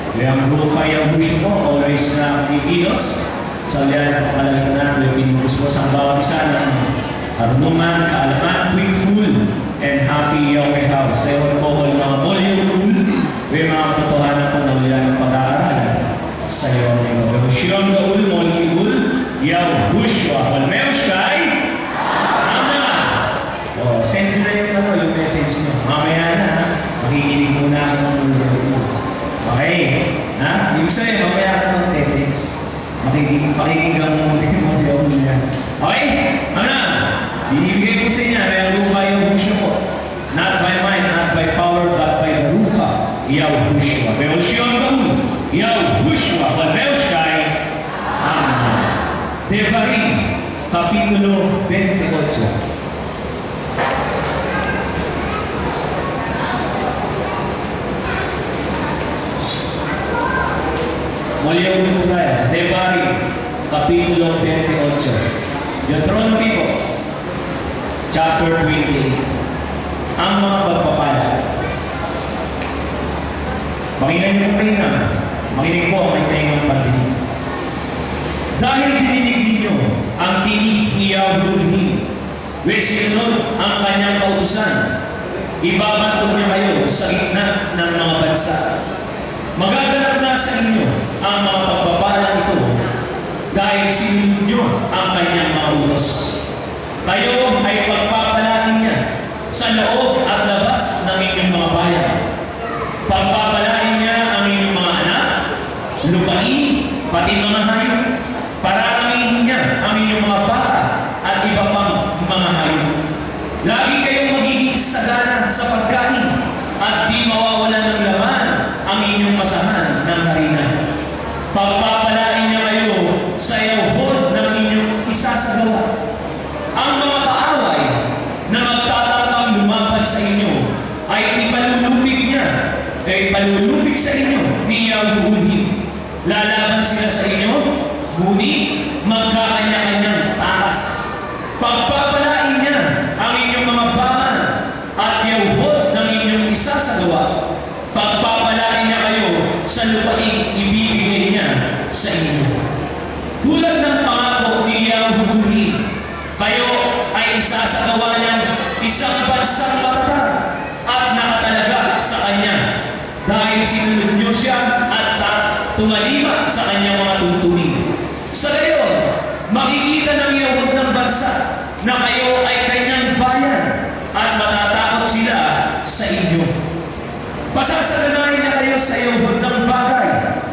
Yang buka yang gusto mo, always na kikilos. Sa liyan ang pangalagan na pinipus mo sa bawat isa ng karunungan, kaalaman, grateful, and happy Yahweh house. Sa iyo po, mga molyul, may mga katotohanan po na ulilan ng pag-aaralan. Sa iyo ang mga revolusyon, gaul, molyul, Yahushua, Walmeushkai, Amen. O, send na yung message nyo. Mamaya na, makikinig muna ako ng ulo. Okay? Ha? Ibig sabihin, mamaya ako ng tetex. Pakikinggan mo muna yung niya. Okay? Ano na? Binibigay ko sa inyo, may lupa yung Yahushua ko. Not by mind, not by power, but by the lupa, Yahushua. Yahushua ang gaul, Yahushua, Walmeushkai, Amen. Devarim, Kapitulo 28. Mulyang ito tayo. Devarim, Kapitulo 28. Deuteronomy po, chapter 28. Ang mga pagpapala. Makinig niyo po rin. Makinig po ang may taingang pandinig. Dahil dininig ninyo ang tinig ni Yahuwah, wesinunod ang kanyang kautusan, ibabantog niya kayo sa gitna ng mga bansa. Magaganap na sa inyo ang mga pagpapalang ito dahil sinunod niyo ang kanyang mga utos. Kayo ay pagpapalain niya sa loob at labas ng inyong mga bayan. Pagpapalain niya ang inyong mga anak, lupain, pati mga hayop. Pararamihin niya ang inyong mga baka at iba pang mga hayop. Lagi kayong magiging sagana sa pagkain at di mawawala ng laman ang inyong masahan ng harina. Pagpapalain niya kayo sa iyawhod ng inyong isasagawa. Ang mga kaaway na magtatangkang lumapad sa inyo ay ipalulubig niya, kaya ipalulubig sa inyo ni Yahuwah. Lalaban sila sa inyo, ngunit magkakanya-kanyang takas. Pagpapalain niya ang inyong mga baman at iyawhod ng inyong isasagawa. Pagpapalain niya kayo sa lupaing ibibigay niya sa inyo. Tulad ng pangako ni Yahuwah, kayo ay isasagawa niyang isang bansang matatag at nakatalaga sa kanya dahil sinunod niyo siya at tumalima sa kanyang mga tuntunin. Sa gayon, makikita ng Yahuwah ng bansa na kayo ay kanyang bayan at matatakot sila sa inyo. Pasasaganahin niya kayo sa Yahuwah ng bagay.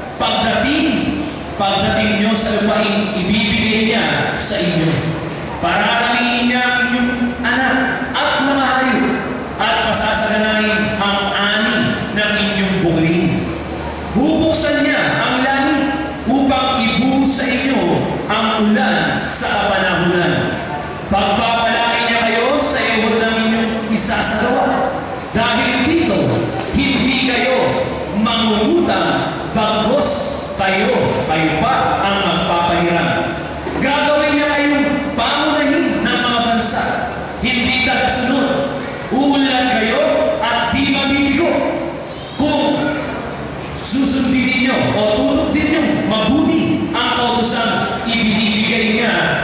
Pagdating niyo sa lupain, ibibigay niya sa inyo. Pararamihin niya ang inyong anak at mga hayop at pasasaganahin ang ani ng inyong bukrin. Bubuksan niya ang langit upang ibuhos sa inyo ang ulan sa kapanahunan. Pagpapalain niya kayo sa Yahuwah ng inyong isasagawa. Dahil dito, hindi kayo mangungutang, bagos kayo pa ang magpapahiram. Gagawin niya kayong pangunahin ng mga bansa, hindi tagasunod. Uulan kayo at di mabibigo. Kung susundin niyo o tutupin niyo mabuti ang kautusan ibinibigay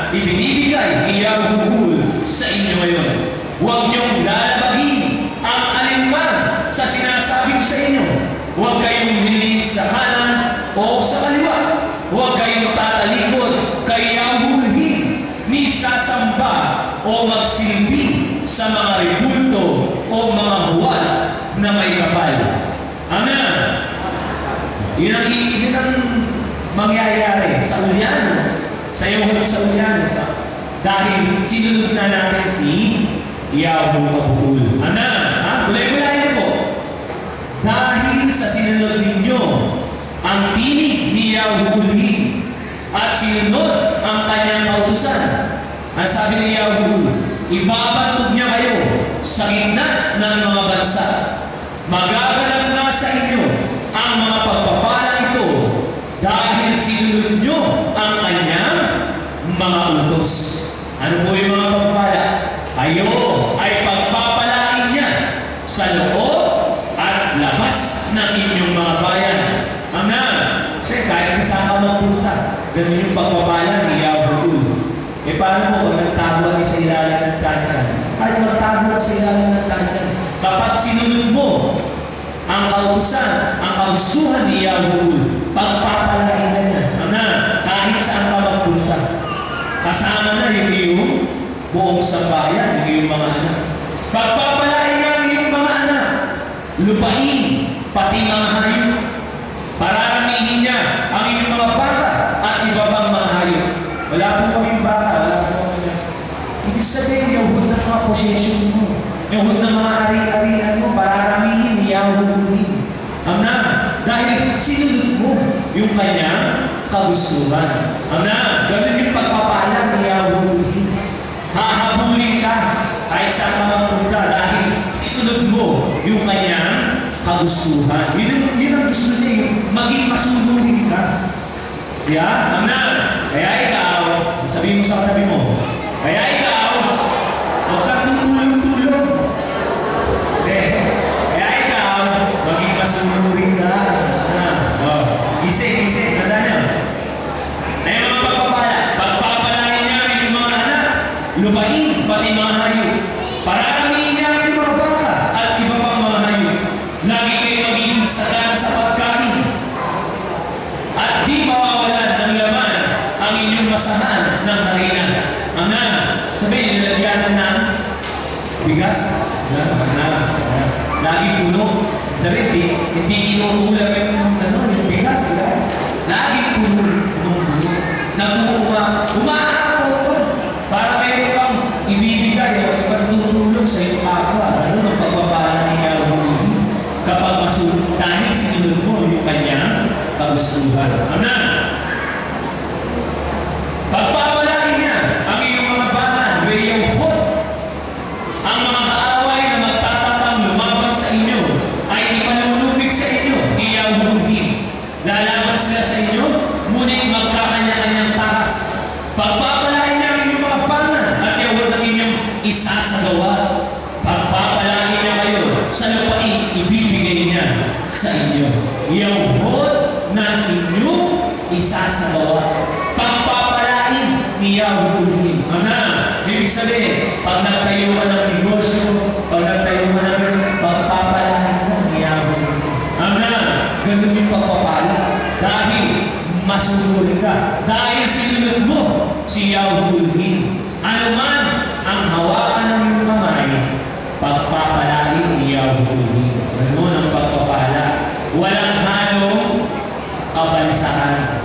ni Yahuwah sa inyo ngayon. Huwag niyong lalabagin ang alinman sa sinasabi ko sa inyo. Huwag kayong lilis sa kanan o sa kaliwa. Huwag kayong tatalikod kay Yahuwah ni sasamba o magsilbi sa mga rebulto o mga buwan na may kapal. Amen. Yun ang mangyayari sa ulyano, sa Yahuwah sa ulyano, dahil sinunod na natin si Yahuwah Bukul. Amen. Kulay-kulayan po. Dahil sa sinunod ninyo ang tinig ni Yahuwah at sinunod ang kanyang kautusan, ang sabi ni Yahuwah, ibabantog niya kayo sa gitna ng mga bansa. Magaganap na sa inyo ang mga pagpapala ito dahil sinunod nyo ang kanyang mga utos. Ano po yung mga pagpapala? Kayo ay pagpapalain niya sa loob at labas ng inyong mga bayan. Amen. Ganun yung pagpapala ni Yahweh. Eh paano mo kung nagtago ka sa ilalim ng tansyan? Kahit magtago ka sa ilalim ng tansyan, kapag sinunod mo ang kautusan, ang kausuhan ni Yahweh, pagpapalain na niya. Kahit saan ka magpunta. Kasama na yung iyong buong sambayan, yung iyong mga anak. Pagpapalain niya ang iyong mga anak. Lupain, pati mga hayop. Pararamihin niya ang iyong mga baka at iba pang mga hayop. Wala po kaming baka, wala po kami. Ibig sabihin, yung hud ng mga possession mo, yung hud ng mga ari-arian mo, pararamihin ni Yahweh. Dahil sinunod mo yung kanyang kagustuhan. Ganun yung pagpapala ni Yahweh. Hahabulin ka kahit saan ka magpunta dahil sinunod mo yung kanyang kagustuhan. Yun ang gusto niya, yung maging masunurin ka. Yeah? Kaya ikaw, sabihin mo sa katabi mo, kaya ikaw, huwag kang tutulong-tulong. Kaya ikaw, maging masunurin ka. Gising, tanda niya. Ay mga pagpapalain niya yung mga anak, lupain, pati mga hayop. Pararamihin niya yung mga baka at iba pang mga hayop. Lagi kayo magiging sagana sa pagkain. At di mawawalan ng laman ang inyong masahan ng harina. Sabihin, nilagyan ng bigas. Lagi puno. Sabihin, hindi inuulam yung bigas. Lagi puno. Umaako pa. Para meron kang ibibigay o ipagtutulong sa iyong kapwa. Ang pagpapala ni Yahweh. Kapag masunod, dahil sinunod mo yung kanyang kagustuhan. Pagpapalain niya ang iyong mga bata, iyong hot. Ang mga kaaway na magtatapang lumaban sa inyo ay ipanulubig sa inyo, Yahweh. Lalaban sila sa inyo, ngunit magkakanya-kanyang takas. Pagpapalain niya ang inyong mga bata at Yahweh ng inyong isasagawa. Pagpapalain niya kayo sa lupain, ibibigay niya sa inyo. Yahweh ng inyong isasagawa. Pagpapalain ni Yahweh. Ibig sabihin, pag nagtayo ka ng negosyo, pag nagtayo ka ng pagpapalain ka ni Yahweh. Ganun yung pagpapala. Dahil masunurin ka. Dahil sinunod mo si Yahweh. Ano man ang hawakan ng iyong kamay, pagpapalain ni Yahweh. Ganun ang pagpapala. Walang halong kabansahan.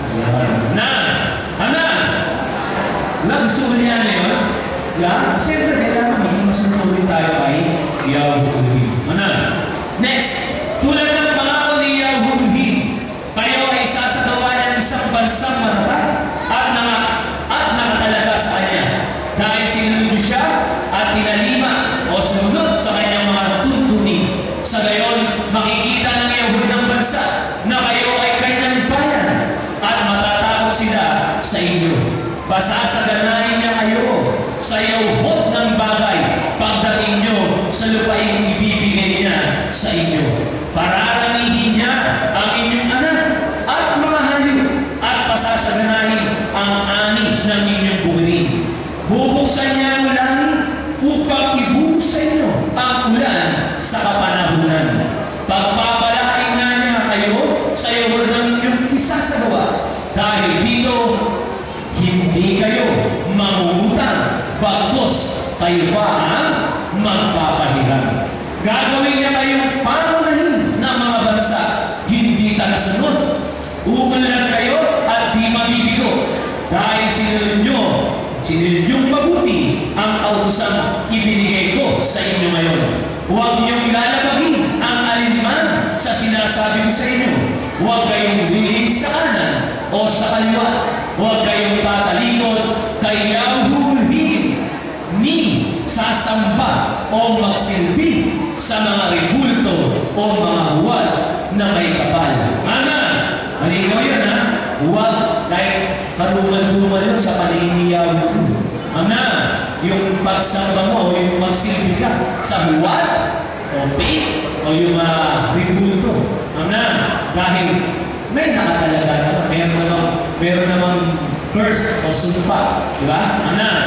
Gusto mo niya ngayon? Siyempre, kailangan maging masunurin tayo kay Yahweh. Next, tulad ng pangako ni Yahweh, kayo ay isasagawa ng isang bansang matatag at nakatalaga sa kanya. Dahil sinunod niyo siya at tinalima o sumunod sa kanyang mga tuntunin. Sa gayon, makikita ng Yahweh ng bansa na kayo ay kanyang bayan at matatakot sila sa inyo. Pasasaganahin niya kayo sa yawhot ng bagay pagdating nyo sa lupain ibibigay niya sa inyo. Pararamihin niya ang inyong anak at mga hayop at pasasaganahin ang ani ng inyong bukirin. Bubuksan niya ang langit upang ibuhos sa inyo ang ulan sa kapanahunan. Pagpapalain na niya kayo sa yawhot ng inyong isasagawa. Dahil dito, hindi kayo mangungutang, bagkus kayo pa ang magpapahiram. Gagawin niya kayong pangunahin ng mga bansa, hindi tagasunod. Uulan kayo at di mabibigo. Dahil sinunod niyong mabuti ang kautusan ibinigay ko sa inyo ngayon. Huwag niyong lalabagin ang alinman sa sinasabi ko sa inyo. Huwag kayong lilis sa kanan o sa kaliwa. Huwag kayong tatalikod kay Yahweh ni sasamba o magsilbi sa mga rebulto o mga huwad na may kapal. Malinaw yun ha? Huwag kahit karumal-dumal yun sa paningin ni Yahweh. Yung pagsamba mo, yung magsilbi ka sa huwad o pig o yung rebulto. Dahil may nakatalaga naman. Meron namang curse o sumpa. Di ba?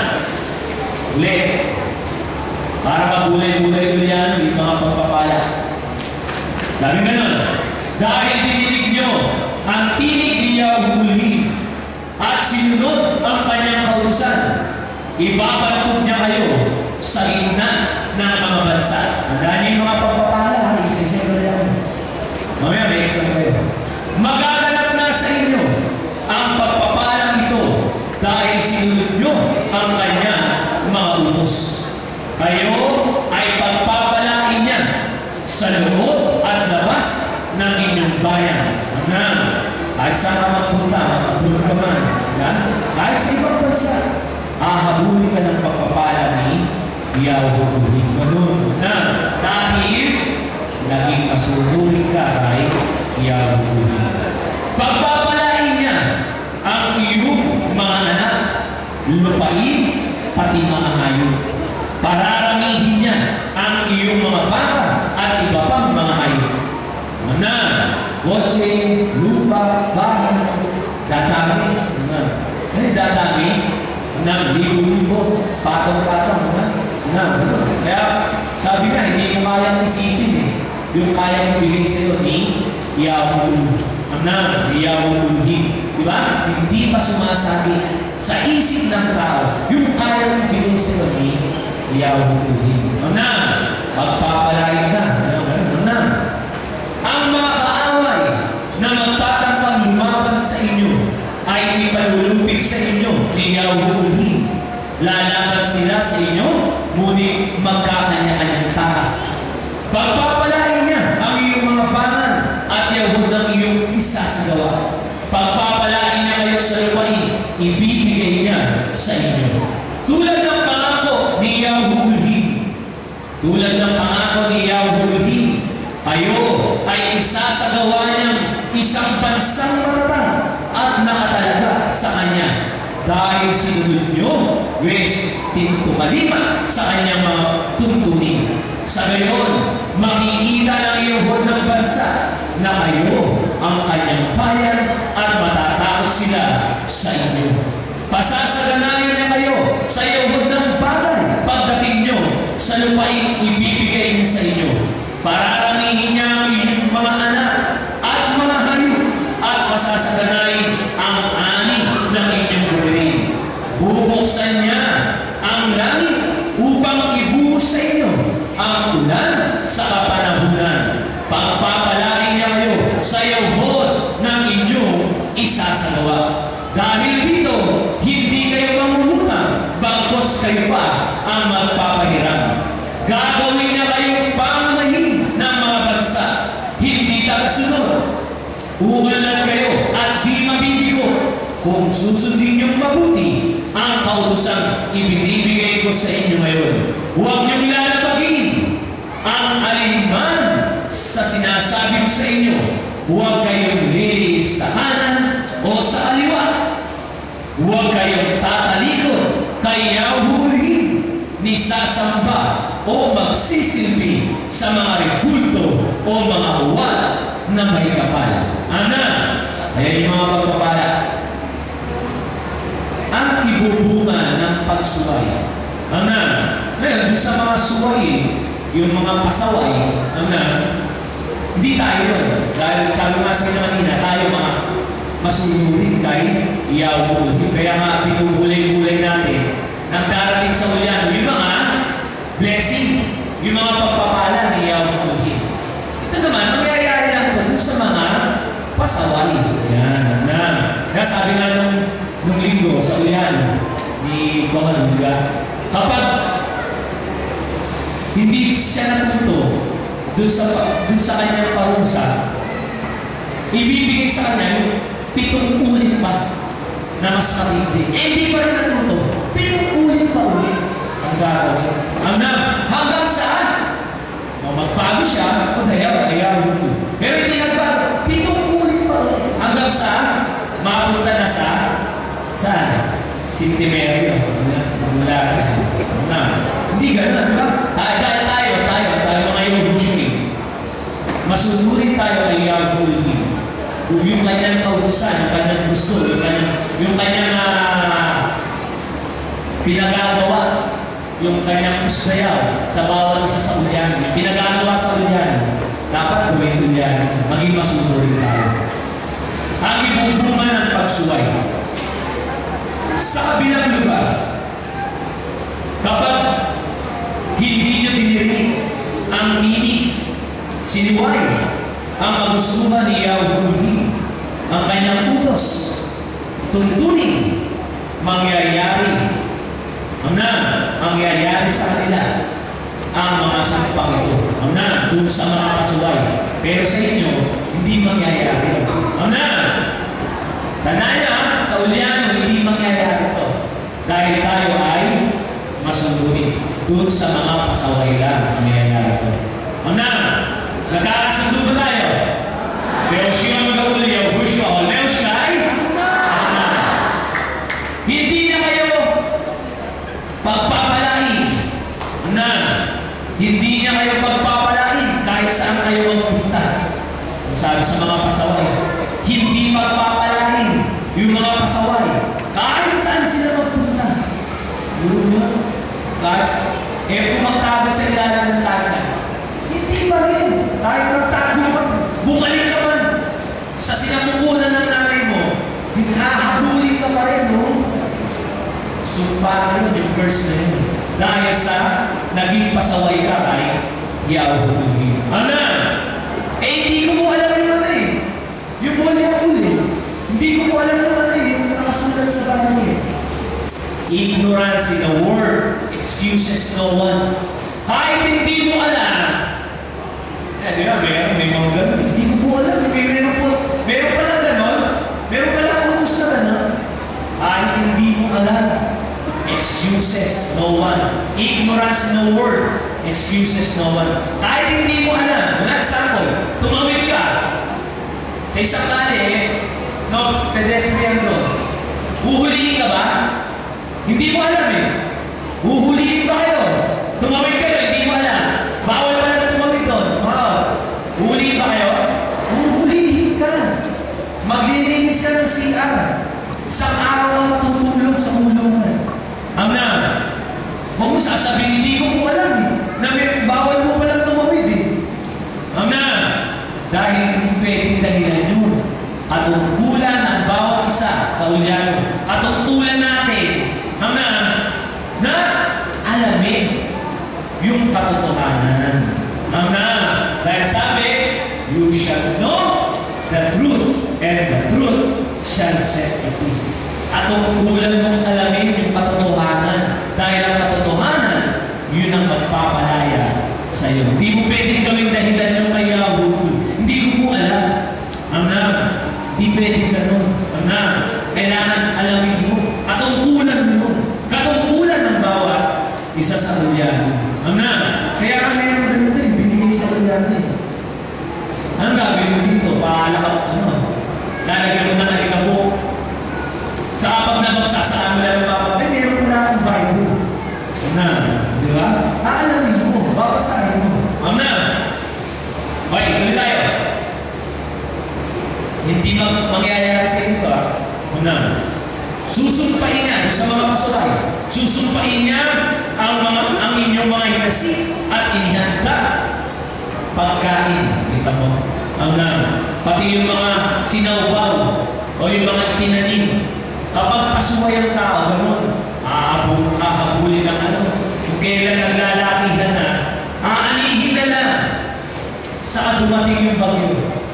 Ulit. Para magulay-gulay yan, yung mga pagpapala. Sabi ganun, dahil dinilig nyo ang tinig ni Yahweh at sinunod ang kanyang kautusan, ibabantog niya kayo sa gitna ng mga bansa. Ang yung mga pagpapala, isa-isa yan. Mamaya may isang kayo. Magaganap na sa inyo ang pagpapalang ito dahil sinunod nyo ang kanyang mga utos. Kayo ay pagpapalain niya sa loob at labas ng inyong bayan. Kahit saan ka magpunta, magpunta ka man, kahit sa ibang bansa, ahabuli ka ng pagpapala ni Yahweh. Ganun na, dahil naging kasuluri ka kay Yahweh. Pagpapalain niya ang iyong mga anak, lupain, pati mga hayop. Pararamihin niya ang iyong mga baka at iba pang mga hayop. Kotse, lupa, bahay, dadami. Dadami ng libo-libo, patong-patong. Kaya sabi nga, hindi mo kayang isipin yung kayang bigay sa'yo ni Yahweh. Diba? Hindi pa sumasabi sa isip ng tao yung kayang bigay sa'yo ni Yahweh. Pagpapalain ka. Ang mga kaaway na magtatangkang lumaban sa inyo ay ipalulupig sa inyo ni Yahweh. Lalaban sila sa inyo, ngunit magkakanya-kanyang takas. Pagpapalain niya ang iyong mga banal at Yahweh ng iyong isasagawa. Pagpapalain niya kayo sa lupain, ibibigay niya sa inyo. Tulad ng pangako ni Yahweh. Tulad ng pangako ni Yahweh, kayo ay isasagawa niyang isang bansang matatag at nakatalaga sa Kanya. Dahil sinunod niyo, tumalima sa Kanyang mga tuntunin. Sa gayon, makikita ng Yahweh ng bansa na kayo ang Kanyang bayan at matatakot sila sa inyo. Pasasaganayan niya kayo sa Yahweh ng bagay. Pagdating niyo sa lupain, ibibigay niya sa inyo. Pararamihin niya ang inyong mga anak at mga hayop at pasasaganayin ang ani ng inyong buwirin. Bubuksan niya ang langit upang ibuhos sa inyo ang ulan sa kapanahunan. Pagpapalain niya kayo sa Yahweh ng inyong isasagawa. Dahil dito, hindi kayo mamumutang, bagkos kayo pa ang magpapahiram. Gagawin niya kayong pangunahin ng mga bansa, hindi tagasunod. Ugalan kayo at di mabibigo kung susundin niyong mabuti ang kautosang ibinibigay ko sa inyo ngayon. Huwag niyong lalabagin ang alinman sa sinasabi ko sa inyo. Huwag kayong liliis sa kanan o sa kaliwa. Huwag kayong tatalikod kay Yahweh ni sasamba o magsisilbi sa mga rekulto o mga huwad na may kapal. Kaya yung mga pagpapala, ang ibubunga ng pagsuway. Ngayon, sa mga suway, yung mga pasaway, hindi tayo yun. Dahil sabi nga sa kanina, tayo mga masunurin kay Yahweh. Kaya nga, pinubulay-bulay natin nang darating sa ulyan, yung mga blessing, yung mga pagpapala ni Yahweh. Ito naman, nangyayari lang ito sa mga pasaway. Kaya sabi nga nung linggo sa ulyan ni Kumalunga, kapag hindi siya natuto dun sa kanyang parusa, ibibigay sa kanya yung 7 ulit pa na mas matindi. Hindi pa rin natuto. 7 ulit pa ulit ang gagawin. Hanggang saan? Magbago siya, ayaw. Pero hindi nagbago. 7 ulit pa ulit. Hanggang saan? Mapunta na saan? Sintimeryo. Hindi gano'n, di ba? Tayo mga evolution. Masunurin tayo kay Yahweh. yung kanyang kautusan, yung kanyang gusto, yung kanyang pinagagawa, yung kanyang usgayaw sa bawat isa sa ulyan, yung pinagagawa sa ulyan, dapat gawin ulyan, maging masunurin tayo. Ang ibubunga ng pagsuway sa kabilang lugar, kapag hindi niya biniri ang inig, siniway, ang kagustuhan ni Yahweh, ang kanyang utos, tuntunin, mangyayari sa kanila ang mga sampang ito. Doon sa mga kasuway. Pero sa inyo, hindi mangyayari. Tanaya, sa ulyan, hindi mangyayari ito. Dahil tayo ay masunurin. Doon sa mga pasaway lang mangyayari ito. Nagkakasundo ba tayo? Leosya mag-ulyaw, Bushwa, Leosyay? Hindi na kayo pagpapalain. Hindi niya kayo pagpapalain kahit saan kayo magpunta. Sabi sa mga pasaway, hindi pagpapalain yung mga pasaway kahit saan sila magpunta. Kahit kung magtago sa ilalim ng tatsa, hindi pa rin. Kahit magtago ka, bumalik ka man sa sinapupunan ng nanay mo, hinahabulin ka pa rin, no? Sumpa na yun, yung curse na yun. Dahil sa naging pasaway ka kay Yahweh. Hindi ko mo alam naman yung muli. Hindi ko mo alam naman yung nakasulat sa Bible. Ignorance in the word excuses no one. Kahit hindi mo alam. Di ba, may mga ganun. Hindi ko po alam. Meron pala ganon. Meron pala utos na ganon. Kahit hindi mo alam. Excuses no one. Ignorance no word. Excuses no one. Kahit hindi mo alam. Example, tumawid ka sa isang kali, pedestrian road. Huhulihin ka ba? Hindi mo alam Huhulihin ba kayo? Tumawid kayo, hindi mo alam. Bawal pa lang tumawid doon. Huhulihin ba kayo? Huhulihin ka. Maglilinis ka ng CR. Isang araw ang matutulog sa kulungan. Huwag mo sasabihin, hindi ko po alam na bawal mo palang tumawid Dahil hindi pwedeng dahilan yun. Katungkulan ng bawat isa sa ulyano. Katungkulan natin na alamin yung katotohanan. Dahil sabi, you shall know the truth and the truth shall set you free. Katungkulan mong alamin yung katotohanan. Dahil ang katotohanan, yun ang magpapalaya sa iyo. Hindi mo pwedeng gawing dahilan yung kay Yahweh. Hindi ko po alam. Hindi pwedeng ganun. Kailangan alamin mo. Katungkulan mo. Katungkulan ng bawat isa sa ulyano. Kaya ka meron ganun binigay sa ulyano Anong gagawin mo dito? Lalagyan mo ng alikabok. Sa kapag nabagsasaan mo lang ng bawat, meron mo na akong Bible. Di ba? Aalamin mo. Babasahin mo. Okay, tuloy tayo. Hindi mangyayari sa ito. Susumpain niya sa mga pasaway. Susumpain niya ang inyong mga hinasi at inihanda pagkain. Kita mo? Pati yung mga sinaubaw o yung mga itinanim. Kapag pasuway ang tao, gano'n, ahabulin ang kung kailan naglalakihan na, aanihin na lang sa dumating yung bagyo.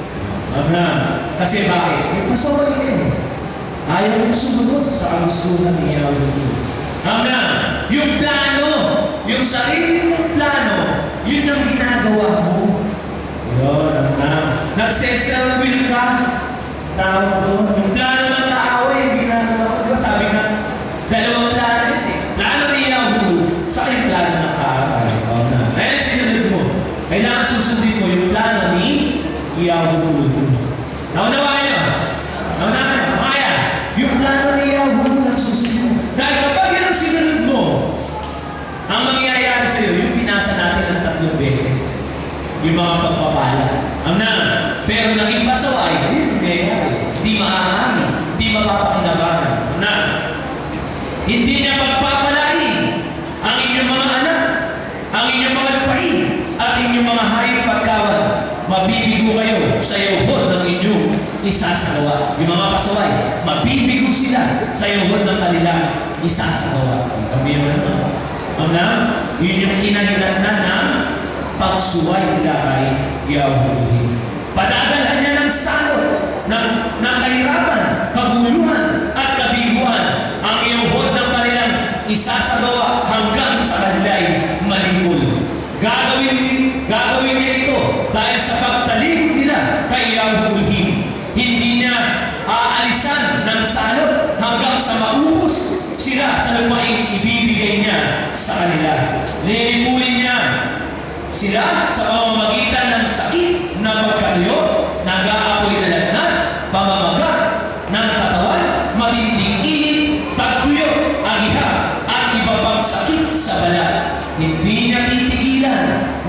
Kasi bakit? Pasaway ka Ayaw mong sumunod sa kagustuhan ni Yahweh. Yung plano, yung sarili mong plano, yun ang ginagawa mo. Yun, nagseself-will ka. Tawag doon. Yung plano ng tao yung ginagawa mo. Diba sabi nga, dalawang plano yun Plano ni Yahweh, sa yung plano ng tao. Ngayon sinunod mo. Kailangan susundin mo yung plano ni Yahweh. Naunawa nyo. Kaya, yung plano ni Yahweh ang susunod. Dahil kapag yun ang sinunod mo, ang mangyayari sa'yo, yung pinasa natin ng 3 beses, yung mga pagpapala. Pero naging pasaway, yun nangyayari. Di maaari, di mapapakinabangan. Na, hindi niya pagpapalain ang inyong mga anak, ang inyong mga lupain, at inyong mga hayop at kawan. Mabibigo kayo sa yuhod ng inyong isasagawa. Yung mga pasaway, mabibigo sila sa yuhod ng kanilang isasagawa. Kami yung ano? Yun yung inahinat na ng pagsuway nila kay Yahweh. Padadalhan niya ng salot, ng kahirapan, kaguluhan, at kabiguan ang yuhod ng kanilang isasagawa hanggang sa kanila'y malipol. Gagawin niya ito dahil sa pagtalikod nila kay Yahweh. Hindi niya aalisan ng salot hanggang sa maubos sila sa lupaing ibibigay niya sa kanila. Lilipulin niya sila sa pamamagitan ng sakit na pagkaluyo, nag-aapoy na lagnat, pamamaga ng katawan, matinding init, tagtuyo, agiha, at iba pang sakit sa balat. Hindi niya titigilan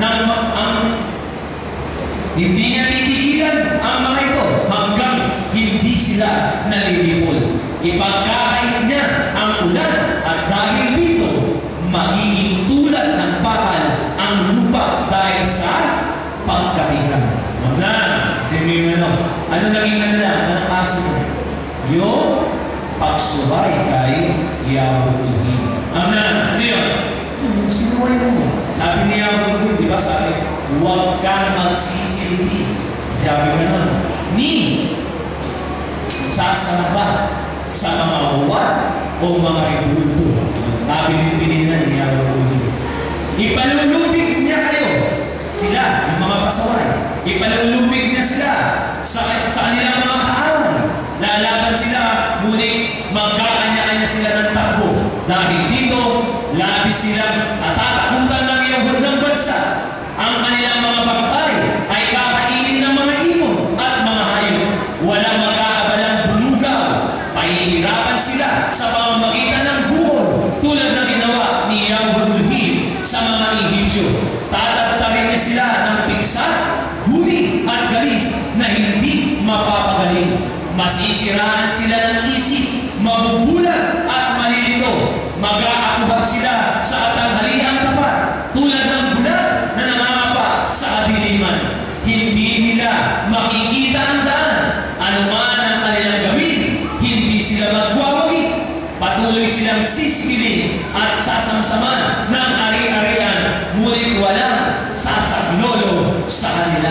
ang mga ito hanggang hindi sila nalilipol. Ipagkakait niya ang ulan at dahil dito, magiging tulad ng bakal ang lupa dahil sa pagkatigan. Ano naging ng aso mo? Yung pagsuway kay Yahweh. Ano yun? Sinuway mo. Sabi ni Yahweh, di ba sabi, huwag kang magsisilbi. Sabi mo nun, sasamba sa mga huwad o mga ibulto. Sabi ni pininan ni Yahweh. Ipalulubig niya kayo, sila, yung mga pasaway. Ipalulubig niya sila sa kanilang mga kaaway. Lalaban sila, ngunit magkakanya-kanya sila ng takbo. Dahil dito, labis silang atatakutan ng yuhod ng bansa. Ang kanilang mga bangkay ay kakainin ng mga ibon at mga hayop. Walang magkakabalang bulugaw. Pahihirapan sila sa pamamagitan ng buhol, tulad na ginawa ni Yahweh sa mga Ehipsyo. Tatatawin niya sila ng piksa, huli at galis na hindi mapapagaling. Masisiraan sila ng isip, mabubulag at malilito. Mag-aakuhab sila sa katanghaliang tapat, tulad ng bulag na nangangapa sa kadiliman. Hindi nila makikita ang daan, anuman ang kanilang gawin, hindi sila magwawagi. Patuloy silang sisilin at sasamsaman ng ari-arian, ngunit walang sasaglolo sa kanila.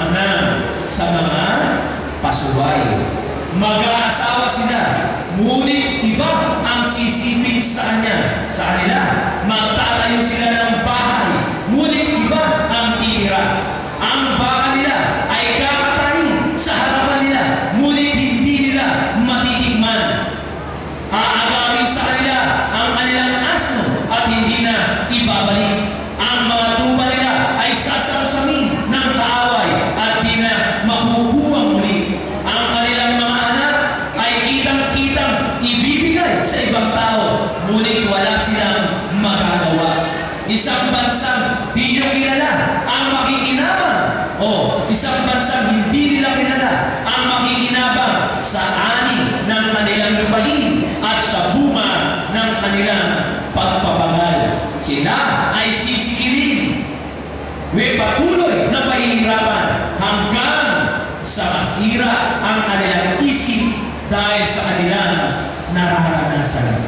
Sa mga pasuway. Mag-aasawa sila, ngunit iba ang sisipin sa kanila. Magtatayo sila ng bahay, ngunit iba ang titira. Ang baka nila ay kakatayin sa harapan nila, ngunit hindi nila matitikman. Aagawin sa kanila ang kanilang asno at hindi na ibabalik. Ang mga tuba nila ay sasamsamin ng kaaway at di na makukuha muli. Ang kanilang mga anak ay kitang-kitang ibibigay sa ibang tao, ngunit wala silang magagawa. Isang bansang di nyo kilala ang makikinabang. Isang bansang hindi nila kilala ang makikinabang sa ani ng kanilang lupain at sa bunga ng kanilang pagpapagal. Sila ay sisikilin. Patuloy na pahihirapan hanggang sa masira ang kanilang isip dahil sa kanilang nararanasan.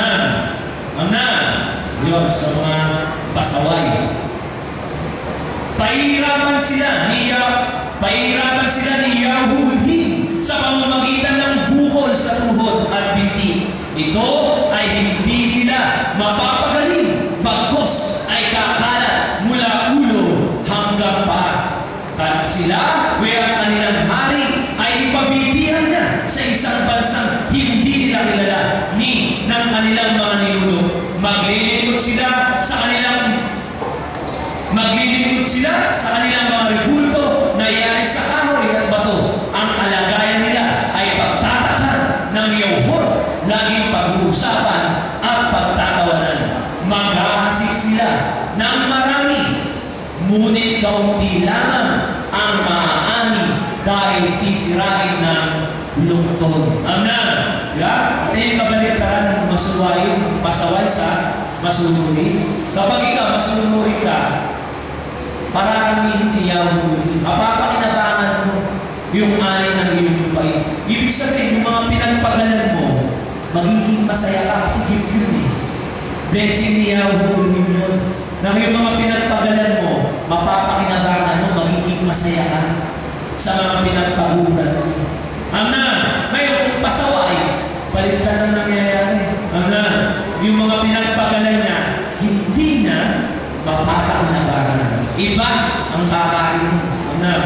Yun, sa mga pasaway. Pahihirapan sila ni Yahweh sa pamamagitan ng bukol sa tuhod at binti. Ito ay hindi nila mapapagaling, bagkus ay kakalat mula ulo hanggang paa. At sila, ang kanilang hari ay ipabibihan na sa isang bansang hindi nila kilala ng kanilang mga ninuno. Maglilingkod sila sa kanilang mga rebulto na yari sa kahoy at bato. Ang kalagayan nila ay pagtatakan ng yuhod, laging pag-uusapan at pagtatawanan. Maghahasik sila ng marami, ngunit kaunti lamang ang maaani dahil sisirain ng lungkot. Amen. Yeah? At yung kabaliktaran ng pasaway sa masunuri. Kapag ikaw masunuri ka, pararamihin niya huli. Mapapakinabangan mo yung alay ng iyong lupain. Ibig sabihin, yung mga pinagpagalan mo, magiging masaya ka kasi gift yun eh. Blessing niya huli yun. Na yung mga pinagpagalan mo, mapapakinabangan mo, magiging masaya ka sa mga pinagpagulan mo. Amen. Ngayon, kung pasaway, baliktad ang nangyayari. Amen. Yung mga pinagpagalan niya, hindi na mapapakinabangan. Iba ang kakain mo. Amen.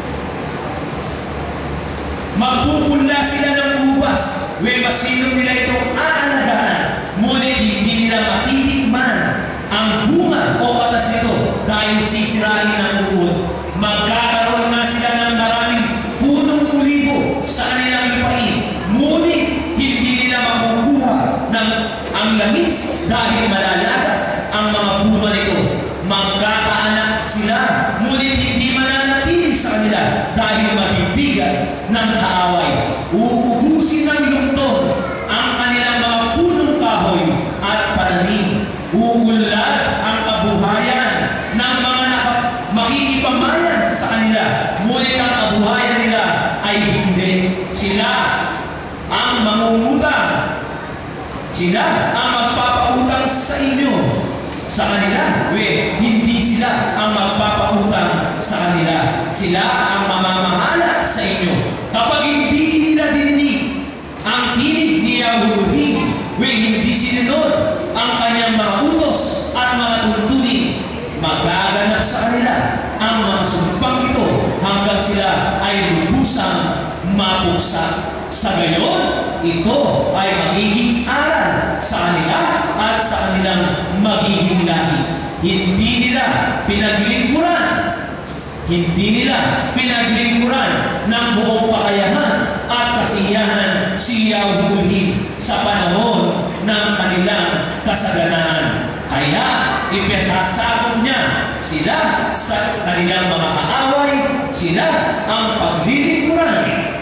Magpupunla sila ng ubas. Masino nila itong aalagaan. Ngunit hindi nila matitikman ang bunga o katas nito dahil sisirain ang uod. Magkakaroon na sila ng maraming punong kulibo sa kanilang lupain. Ngunit hindi nila makukuha ng ang langis dahil malalagas ang mga bunga nito. Magkakaanak sila, ngunit hindi mananatili sa kanila dahil mabibigan ng kaaway. Uubusin ng lungtod ang kanilang mga punong kahoy at pananim. Uulad ang kabuhayan ng mga makikipamayan sa kanila. Ngunit ang kabuhayan nila ay hindi. Sila ang mangungutang. Sila ang magpapautang sa inyo. Sa kanila, hindi sila ang magpapautang sa kanila. Sila ang mamamahala sa inyo. Kapag hindi nila dinig ang tinig ni Yahuwah, hindi sinunod ang kanyang mga utos at mga tuntunin, magaganap sa kanila ang mga sumpang ito hanggang sila ay lubusang mapuksa. Sa gayon, ito ay magiging aral sa kanila at sa kanilang magiging lahi. Hindi nila pinaglingkuran ng buong pakayahan at kasiyahan si Yahuwah sa panahon ng kanilang kasaganaan. Kaya ipinasasakop niya sila sa kanilang mga kaaway, sila ang paglilingkuran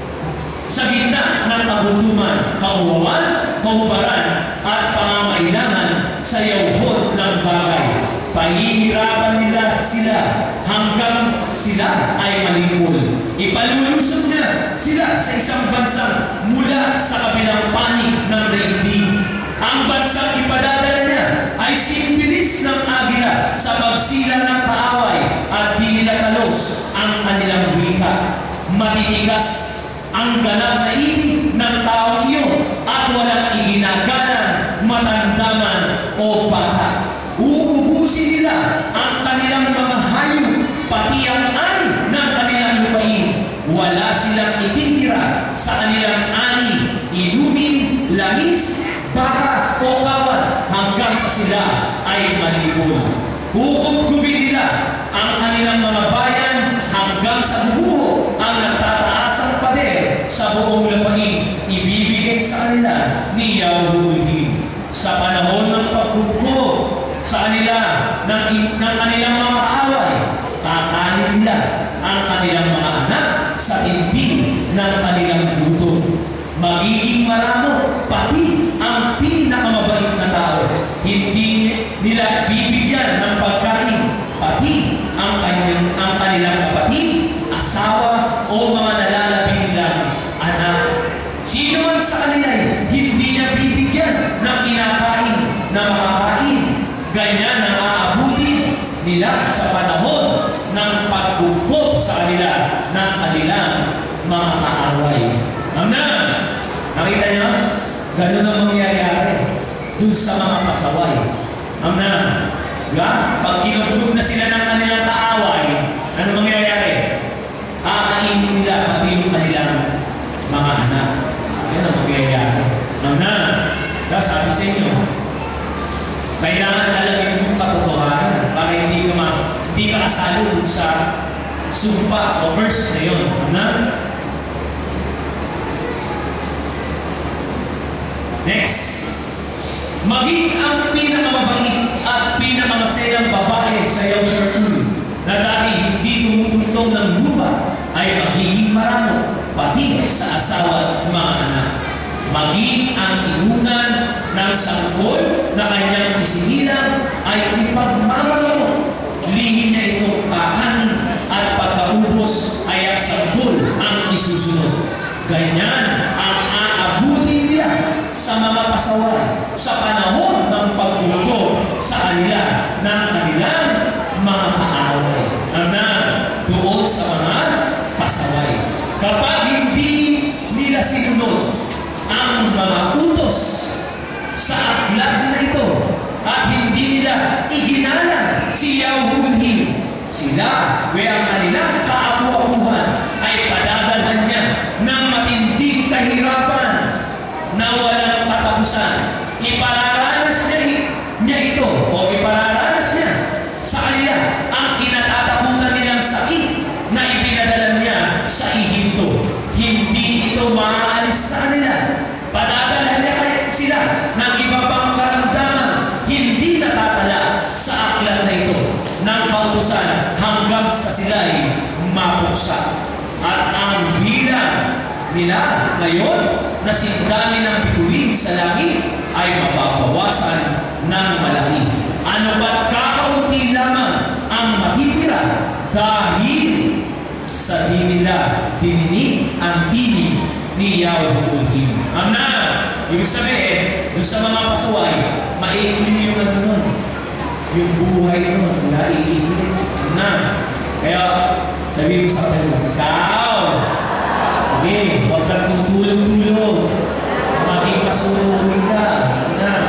sa gitna ng kagutuman, kauwawan, kaubaran, at pangangailangan sa yawhot ng bagay. Pahihirapan nila sila hanggang sila ay malingkol. Ipalulusot niya sila sa isang bansang mula sa kabilang panig ng daigdig. Ang bansang ipadadala niya ay simbilis ng agila sa pagsila ng kaaway at di nila talos ang kanilang wika. Matitigas ang ganap na ibig ng taong iyon at walang iginagalang matandaman o bata. Uubusin nila ang kanilang mga hayop, pati ang ani ng kanilang lupain. Wala silang ititira sa kanilang ani, inumin, langis, baka o kawan hanggang sa sila ay malipol. Kukubkubin nila ang kanilang mga bayan hanggang sa buho ang nagtataasang pader sa buong lupain. Ibibigay sa kanila ni Yahuwah sa panahon ng pagbubuo sa kanila ng kanilang mga kaaway. Kakanin nila ang kanilang mga anak sa tindig ng kanilang gutom. Magiging maramo pati ang pinakamabait na tao. Hindi nila bibigyan ng pagkain pati ang kanilang kapatid, asawa o mga nalalabi nilang anak. Sino man sa kanila hindi niya bibigyan ng kinakain na makakain. Ganyan ang aabutin nila sa panahon ng pagbubog sa kanila ng kanilang mga kaaway. Amen. Nakita niyo? Ganun ang mangyayari dun sa mga pasaway. Amen. Pag kinubog na sila ng kanilang kaaway, ano mangyayari? Kakainin nila pati yung kanilang mga anak. Yan ang mangyayari. Amen. Sabi sa inyo, kailangan alamin yung katotohanan para hindi ka kasalo sa sumpa o verse na yun. Amen? Next. Maging ang pinakamabait at pinakamaselang babae sa Yahuwah na dati hindi tumutugtong ng lupa ay ay magiging marano, pati sa asawa at mga anak. Maging ang inunan ng sanggol na kanyang isinilang ay ipagmamalamo. Lihim niya itong kakanin at pagkaubos ay ang sanggol ang isusunod. Ganyan ang aabutin nila sa mga pasaway sa panahon ng pagbubuo sa kanila ng kanilang mga kaaway. Doon sa mga pasaway. Kapag hindi nila sinunod ang mga utos sa aklat na ito at hindi nila iginala si Yahuwah, sila, ang kanilang kaapu-apuhan ay padadalhan niya ng matinding kahirapan na walang katapusan. Ipararanas niya ito o ipararanas niya sa kanila ang kinatatakutan nilang sakit na ipinadala niya sa Ehipto. Hindi ito maaalis sa kanila. Padadalhan niya sila ng iba pang karamdaman hindi natatala sa aklat na ito ng kautusan hanggang sa sila'y mapuksa. At ang bilang nila ngayon na sindami ng bituin sa langit ay mapapawasan ng malaki. Ano ba't kakaunti lamang ang matitira dahil sa di nila dininig ang tinig ni Yahuwah. Amen. Ibig sabihin, doon sa mga pasaway, maikli yung ano nun. Yung buhay nun, naiikli. Amen. Kaya, sabihin mo sa kanila, ikaw! Sige, huwag kang tutulong-tulong. Maging pasunurin ka. Amen.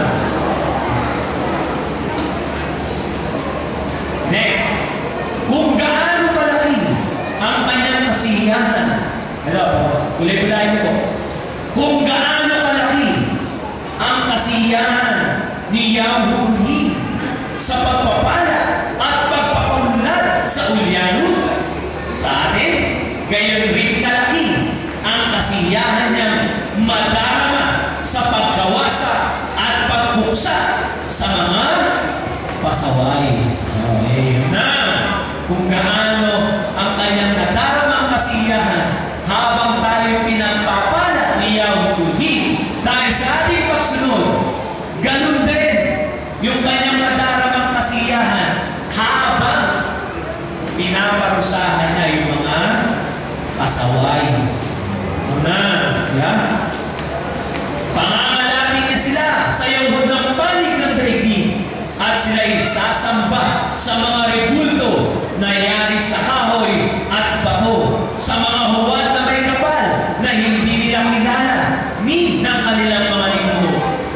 Next, kung gaano kalaki ang kanyang kasiyahan. Hello, ulay-ulayin po. Kung gaano kalaki ang kasiyahan ni Yahuwah sa pagpapala at pagpapaunlad sa ulyanon sa atin, gayon rin kalaki ang kasiyahan niyang madarama sa pagkawasa at pagbuksa sa mga pasaway. Amen. Kung gaano ang kanyang nadaramang kasiyahan habang tayo pinagpapala ni Yahuwah dahil sa ating pagsunod, ganun din yung kanyang nadaramang kasiyahan habang pinaparusahan niya yung mga pasaway. Pangangalapin niya sila sa yungod ng panig ng daigdig at sila'y sasamba sa mga rebulto na yari sa kahoy at bato, sa mga huwad na may kapal na hindi nila kilala ni ng kanilang mga ninuno.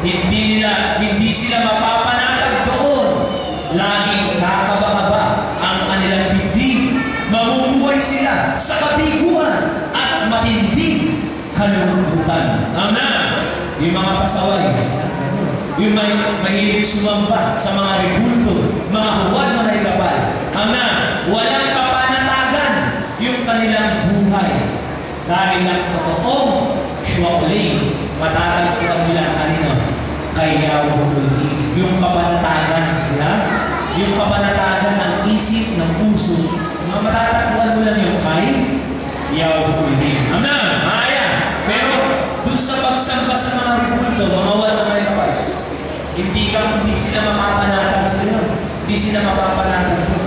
Hindi sila mapapanatag doon. Laging kakaba-kaba ang kanilang bibig. Mamumuhay sila sa kabiguan at matinding kalungkutan. Amen. Yung mga pasaway, yung mahilig sumamba sa mga rebulto, mga huwad na may kapal. Amen. Walang kapanatagan yung kanilang buhay. Dahil ang totoong shuwakuling matatagpuan nila kanino? Kay Yahuwah. Yung kapanatagan, yung kapanatagan ng isip, ng puso, matatagpuan mo lang yung kay Yahuwah. Amen. Pero dun sa pagsamba sa mga rebulto, mga huwad na may kapal, hindi sila mapapanatag sa iyo. Hindi sila mapapanatag doon.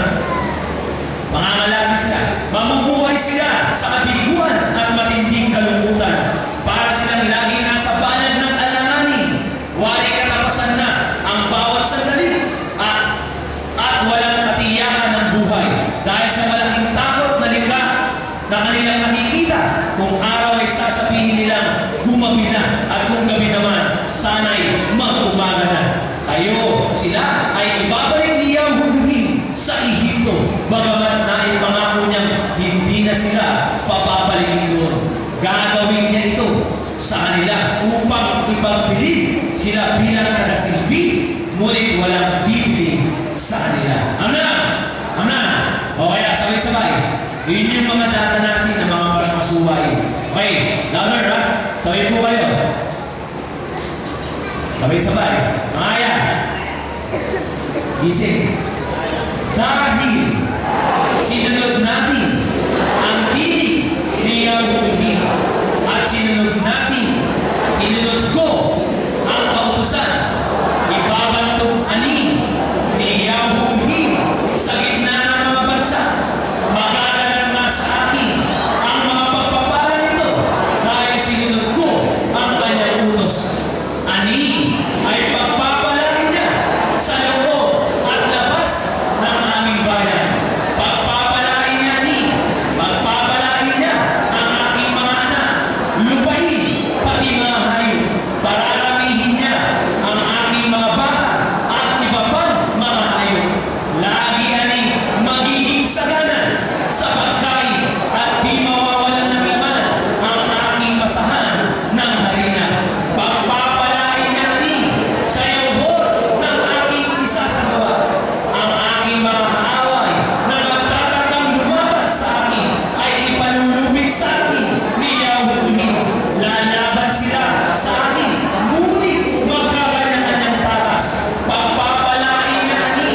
Pangangalapin sila. Mamumuhay sila sa kabiguan at matinding kalungkutan para silang lagi nasa banad ng alanganin. Wali katapusan na ang bawat sandali at walang katiyakan ng buhay dahil sa malaking takot na likha na kanilang nakikita. Kung araw ay sasabihin nilang gumabi na at kung gabi naman sana'y mag-umaga na. Sila ay ibabalik ni Yahuwah sa Ehipto, bagamat na ipangako niyang hindi na sila papabalikin doon. Gagawin niya ito sa kanila upang ipagpili sila bilang tagasilbi, ngunit walang bibili sa kanila. Amen. O kaya sabay-sabay, yun yung mga datanasin ng mga pagmasuway. Okay, louder ha? Sabay po kayo. Sabay-sabay. Maya. Isip. Dahil sinunod natin ang Yahudim at sinunod ko ang kautusan. Ibabantog ani ni Yahudim sa gitna ng mga bansa. Magaganap na sa akin ang mga pagpapala nito dahil sinunod ko ang kanyang utos. Ani ay pagpapalain niya sa loob at labas ng aming bayan. Pagpapalain niya pagpapalain niya ang aking mga anak, lupain, pati mga hayop. Pararamihin niya ang aking mga baka at iba pang mga hayop. Lagi aning magiging sagana sa pagkain at di mawawalan ng laman ang aking masahan ng harina. Pagpapalain niya sa yobor ng aking isasagawa. Ang aking mga kaaway na magtatakang lumaban sa akin ay ipalulubig sa akin ni Yahudim. Lalaban sila sa akin, ngunit magkakanya-kanyang takas. Pagpapalain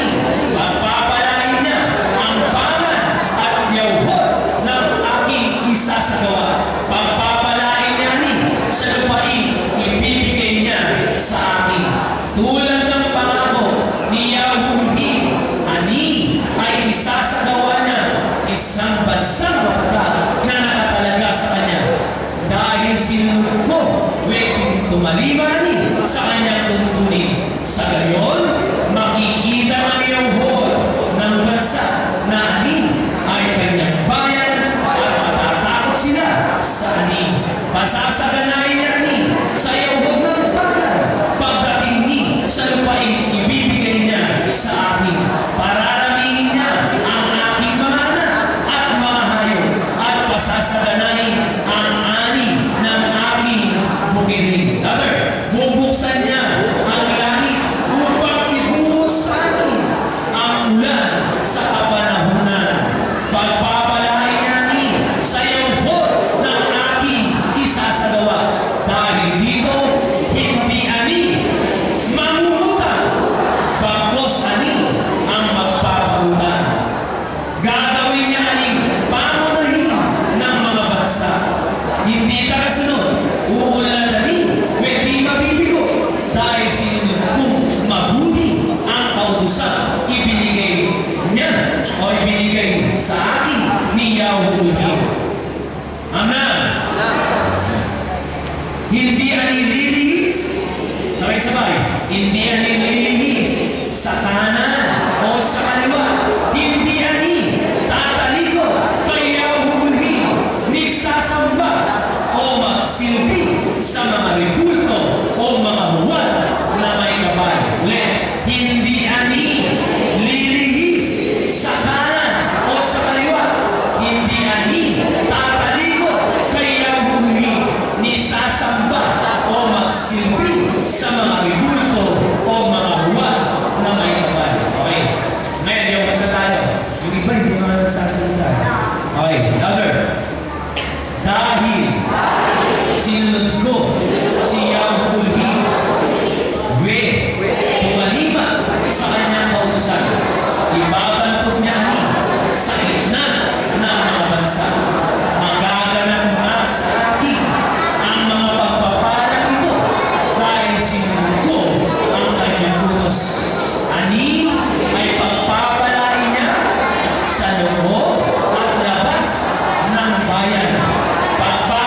niya ang pangan at yobor ng aking isasagawa. Pagpapalain niya sa lupain, ibibigay niya sa akin. Tulad ng pangako ni Yahudim, ani ay isasagawa niya isang bansang matatag na nakatalaga sa kanya. Dahil sinunod ko, wekting tumaliman sa kanyang tuntunin. Sa gayon, makikita ang yobor ng bansa na ani ay kanyang bayan at matatakot sila sa ani. Pasasaganain niya ani sa yobor ng bayan. Pagdating ni sa lupain, ibibigay niya sa akin. Pararamihin niya ang aking mga anak at mga hayop at pasasaganain ang ani ng aking bukirin. Bubuksan niya ang langit upang ibuhos sa akin ang ulan sa kapanahunan. Pagpapalain niya sa yobor ng aking isasagawa. Dahil dito, hindi ani mangungutang, bagos ani ang magpapautang. Gagawin niya aning pangunahin ng mga bansa. Hindi kasunod, uulan di mabibigo. Dahil sinunod kong mabuti ang kautusan ibinigay niya o ibinigay sa akin ni Yahudim. Amen. Hindi ani lilihis, sabay-sabay, hindi ani lilihis sa kanan o sa kaliwa. Hindi ani tatalikod kay Yahudim ni sasamba o magsilbi sa mga rebulto o mga huwad na may kapal. Hindi ani lilihis sa kanan o sa kaliwa. Hindi ani tatalikod kay Yahudim ni sasamba o magsilbi sa mga rebulto o mga huwad na may kapal. Okay. Ngayon, yung kanta tayo. Yung iba hindi mga nagsasalita. Okay. Louder. Dahil sinunod ko si Yahudim, tumalima sa kanyang kautusan. Ibabantog niya sa gitna ng mga bansa. Magaganap na sa akin ang mga pagpapalang ito dahil sinunod ko ang kanyang utos. Ani ay pagpapalain niya sa loob at labas ng bayan.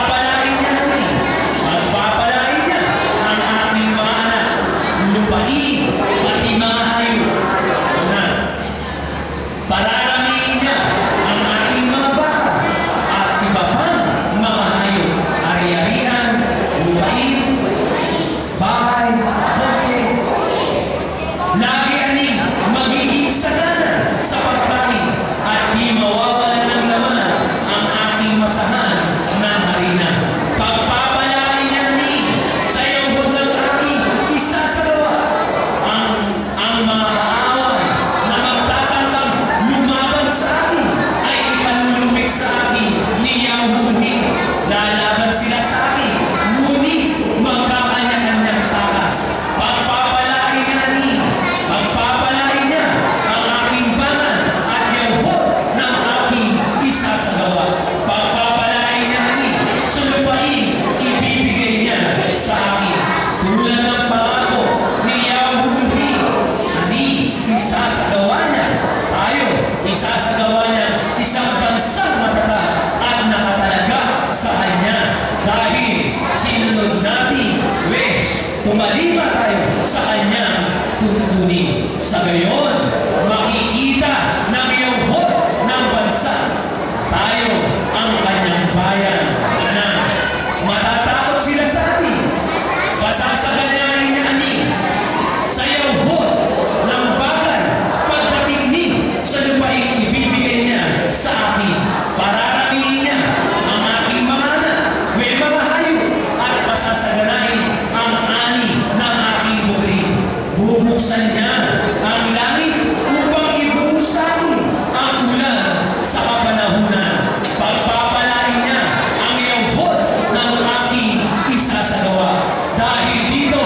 Dahil sinunod natin, tumalima tayo sa kanyang tuntunin. Sa gayon, makikita ng iyong ng bansa. Tayo ang kanyang bayan na matatakot sila sa atin. Pasasaganahin niya ani sa iyong ng bagay pagdating ni sa lupaing ibibigay niya sa akin. Pararamihin niya ang aking mga anak, may mga hayop, at pasasaganahin ang ani ng aking bukid. Bubuksan niya ang langit upang ibuhos sa akin ang ulan sa kapanahunan. Pagpapalain niya ang iyong ng aking isasagawa. Dahil dito,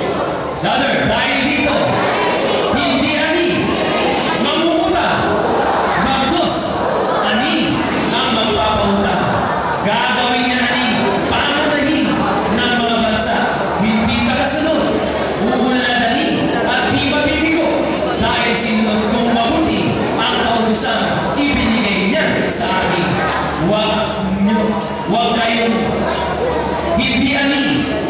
hindi ani mangungutang, bagkus ani ang magpapautang. Gagawin niya ani pangunahin ng mga bansa, hindi tagasunod, uuladani at di mabibigo, dahil sinunod kong mabuti ang kautosang ibinigay niya sa akin. Huwag kayong hindi ani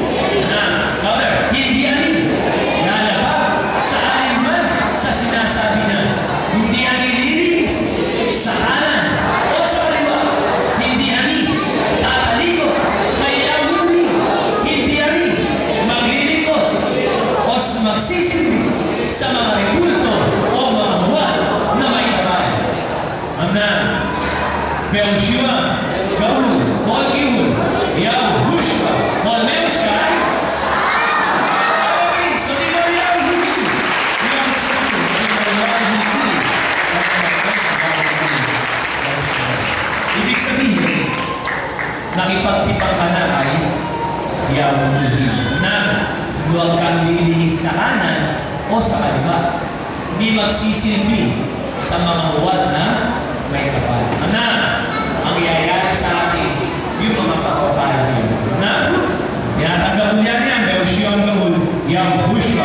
lalabag sa alinman sa sinasabi na hindi ani lilis sa kanan o sa kaliwa, hindi ani tatalikod kay Yahudi, hindi ani maglilingkod o magsisilbi sa mga rebulto o mga buwan na may kapal. Amen. Beoshua, Gaul, Molkihul, Yahushua, Molmeushkai. Ibig sabihin, nakipagtipang ka na kay Yahudi na huwag kang lilihis sa kanan o sa kaliwa. Hindi magsisilbi sa mga huwad na may kapal. Ang iyayari sa atin yung mga pagpapala niyo. Tinatanggap mo yan, Beoshua, Gaul, Yahushua,